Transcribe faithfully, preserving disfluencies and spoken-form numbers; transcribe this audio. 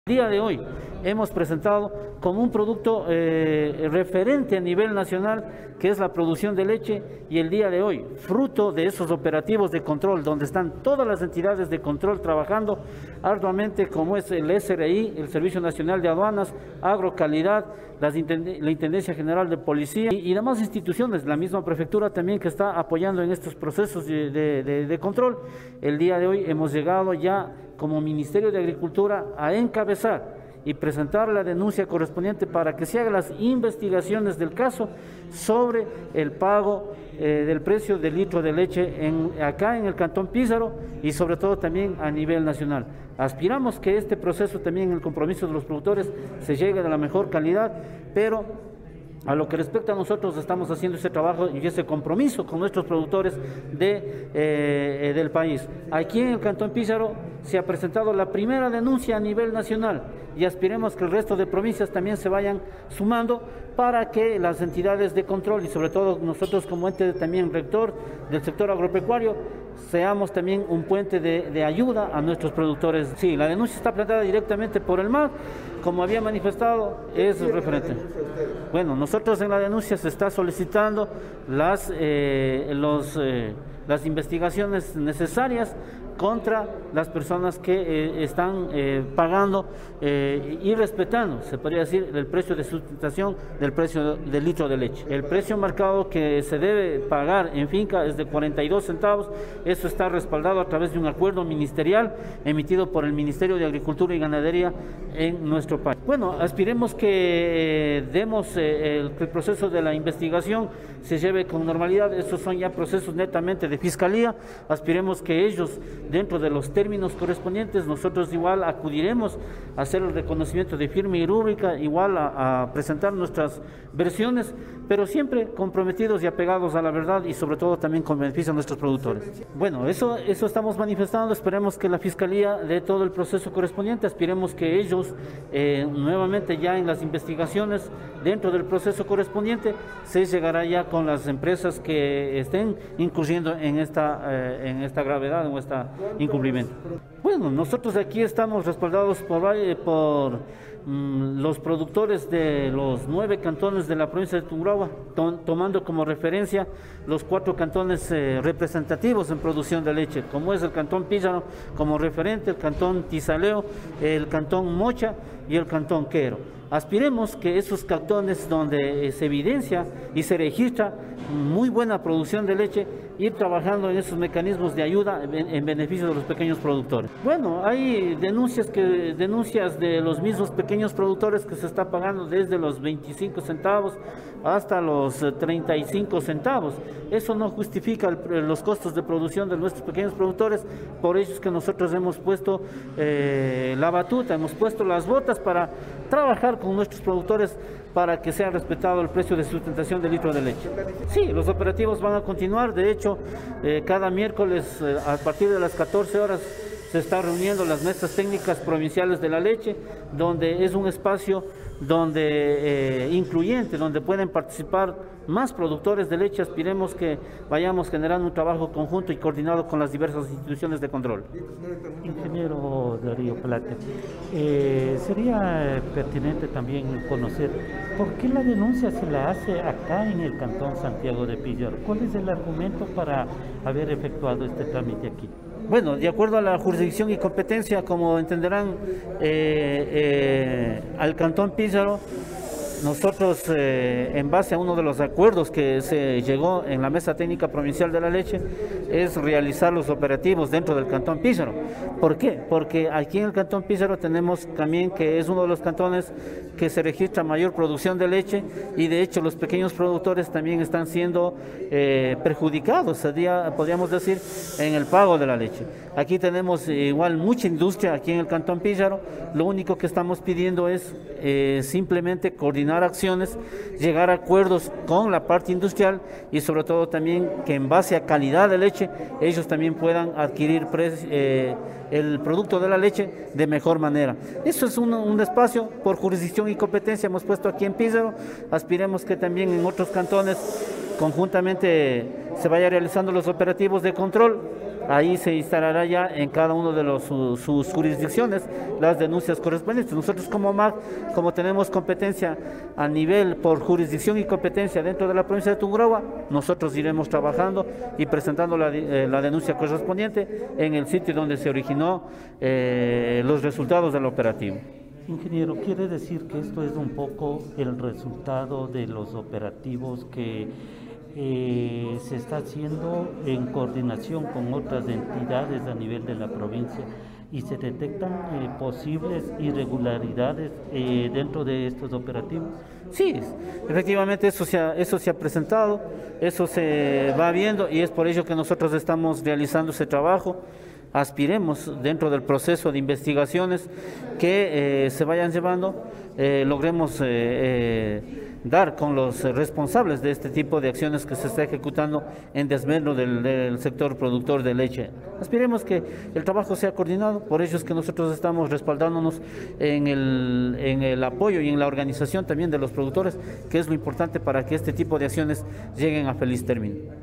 El día de hoy hemos presentado como un producto eh, referente a nivel nacional, que es la producción de leche, y el día de hoy, fruto de esos operativos de control, donde están todas las entidades de control trabajando arduamente, como es el S R I, el Servicio Nacional de Aduanas, Agrocalidad, las, la Intendencia General de Policía y, y demás instituciones, la misma prefectura también que está apoyando en estos procesos de, de, de, de control. El día de hoy hemos llegado ya como Ministerio de Agricultura a encabezar y presentar la denuncia correspondiente para que se hagan las investigaciones del caso sobre el pago eh, del precio del litro de leche en, acá en el Cantón Pízaro y sobre todo también a nivel nacional. Aspiramos que este proceso también en el compromiso de los productores se llegue de la mejor calidad, pero a lo que respecta a nosotros estamos haciendo ese trabajo y ese compromiso con nuestros productores de, eh, del país. Aquí en el Cantón Pízaro se ha presentado la primera denuncia a nivel nacional y aspiremos que el resto de provincias también se vayan sumando para que las entidades de control y sobre todo nosotros como ente también rector del sector agropecuario seamos también un puente de, de ayuda a nuestros productores. Sí, la denuncia está planteada directamente por el M A D, como había manifestado, es referente. Bueno, nosotros en la denuncia se está solicitando las, eh, los, eh, las investigaciones necesarias contra las personas que eh, están eh, pagando eh, y respetando, se podría decir, el precio de sustentación del precio del litro de leche. El precio marcado que se debe pagar en finca es de cuarenta y dos centavos, eso está respaldado a través de un acuerdo ministerial emitido por el Ministerio de Agricultura y Ganadería en nuestro país. Bueno, aspiremos que eh, demos eh, el, el proceso de la investigación se lleve con normalidad. Estos son ya procesos netamente de fiscalía, aspiremos que ellos, dentro de los términos correspondientes, nosotros igual acudiremos a hacer el reconocimiento de firma y rúbrica, igual a, a presentar nuestras versiones, pero siempre comprometidos y apegados a la verdad y sobre todo también con beneficio a nuestros productores. Bueno, eso, eso estamos manifestando, esperemos que la Fiscalía dé todo el proceso correspondiente, aspiremos que ellos eh, nuevamente ya en las investigaciones dentro del proceso correspondiente se llegará ya con las empresas que estén incurriendo en esta, eh, en esta gravedad, en esta incumplimiento. Bueno, nosotros aquí estamos respaldados por, por mm, los productores de los nueve cantones de la provincia de Tungurahua, to tomando como referencia los cuatro cantones eh, representativos en producción de leche, como es el Cantón Pízaro como referente, el Cantón Tizaleo, el Cantón Mocha y el Cantón Quero. Aspiremos que esos cantones donde se evidencia y se registra muy buena producción de leche, ir trabajando en esos mecanismos de ayuda en, en beneficio de los pequeños productores. Bueno, hay denuncias, que, denuncias de los mismos pequeños productores que se está pagando desde los veinticinco centavos hasta los treinta y cinco centavos. Eso no justifica el, los costos de producción de nuestros pequeños productores, por eso es que nosotros hemos puesto eh, la batuta, hemos puesto las botas para trabajar con nuestros productores para que sea respetado el precio de sustentación del litro de leche. Sí, los operativos van a continuar, de hecho, eh, cada miércoles eh, a partir de las catorce horas se están reuniendo las mesas técnicas provinciales de la leche, donde es un espacio donde eh, incluyente, donde pueden participar más productores de leche. Aspiremos que vayamos generando un trabajo conjunto y coordinado con las diversas instituciones de control. Ingeniero Darío Plata, eh, sería pertinente también conocer por qué la denuncia se la hace acá en el Cantón Santiago de Pízaro. ¿Cuál es el argumento para haber efectuado este trámite aquí? Bueno, de acuerdo a la jurisdicción y competencia, como entenderán, eh, eh, al Cantón Pízaro, nosotros, eh, en base a uno de los acuerdos que se llegó en la Mesa Técnica Provincial de la Leche, es realizar los operativos dentro del Cantón Pízaro. ¿Por qué? Porque aquí en el Cantón Pízaro tenemos también que es uno de los cantones que se registra mayor producción de leche y de hecho los pequeños productores también están siendo eh, perjudicados, día, podríamos decir, en el pago de la leche. Aquí tenemos eh, igual mucha industria aquí en el Cantón Pízaro, lo único que estamos pidiendo es eh, simplemente coordinar acciones, llegar a acuerdos con la parte industrial y sobre todo también que en base a calidad de leche ellos también puedan adquirir eh, el producto de la leche de mejor manera. Eso es un, un espacio por jurisdicción y competencia hemos puesto aquí en Pízaro, aspiremos que también en otros cantones conjuntamente se vaya realizando los operativos de control ahí se instalará ya en cada uno de los, su, sus jurisdicciones las denuncias correspondientes. Nosotros como M A C, como tenemos competencia a nivel por jurisdicción y competencia dentro de la provincia de Tungurahua, nosotros iremos trabajando y presentando la, eh, la denuncia correspondiente en el sitio donde se originó eh, los resultados del operativo. Ingeniero, ¿quiere decir que esto es un poco el resultado de los operativos que eh, se está haciendo en coordinación con otras entidades a nivel de la provincia y se detectan eh, posibles irregularidades eh, dentro de estos operativos? Sí, efectivamente eso se, ha, eso se ha presentado, eso se va viendo y es por ello que nosotros estamos realizando ese trabajo. Aspiremos dentro del proceso de investigaciones que eh, se vayan llevando, eh, logremos eh, eh, dar con los responsables de este tipo de acciones que se está ejecutando en desmedro del, del sector productor de leche. Aspiremos que el trabajo sea coordinado, por ello es que nosotros estamos respaldándonos en el, en el apoyo y en la organización también de los productores, que es lo importante para que este tipo de acciones lleguen a feliz término.